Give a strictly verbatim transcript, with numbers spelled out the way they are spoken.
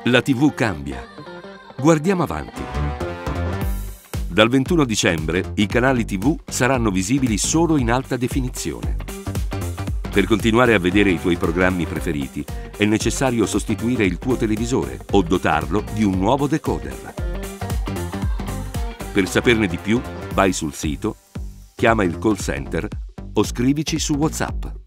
La tivù cambia. Guardiamo avanti. Dal ventuno dicembre i canali tivù saranno visibili solo in alta definizione. Per continuare a vedere i tuoi programmi preferiti è necessario sostituire il tuo televisore o dotarlo di un nuovo decoder. Per saperne di più, vai sul sito, chiama il call center o scrivici su WhatsApp.